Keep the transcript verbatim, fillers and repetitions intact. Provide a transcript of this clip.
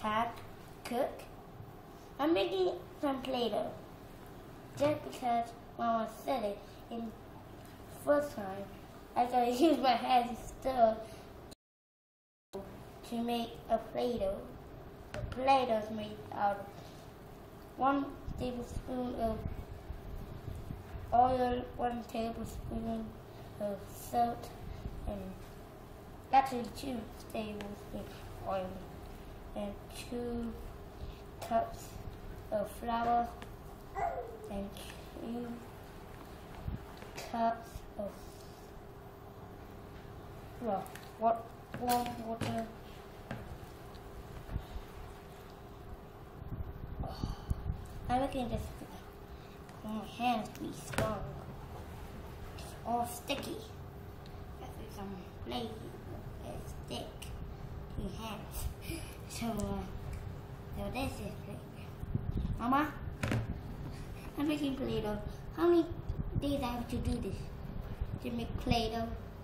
tap, cook. I'm making some Play-Doh just because Mama said it in first time. I gotta use my hands still to make a Play-Doh. The Play-Doh is made out of one tablespoon of oil, one tablespoon of salt, and actually two tablespoons of oil, and two cups of flour, and two cups of well, what warm water. I'm making this for my hands to be strong. It's all sticky. That's some play a stick to your hands. So, uh, so this is Play-Doh. Mama, I'm making Play-Doh. How many days I have to do this to make Play-Doh?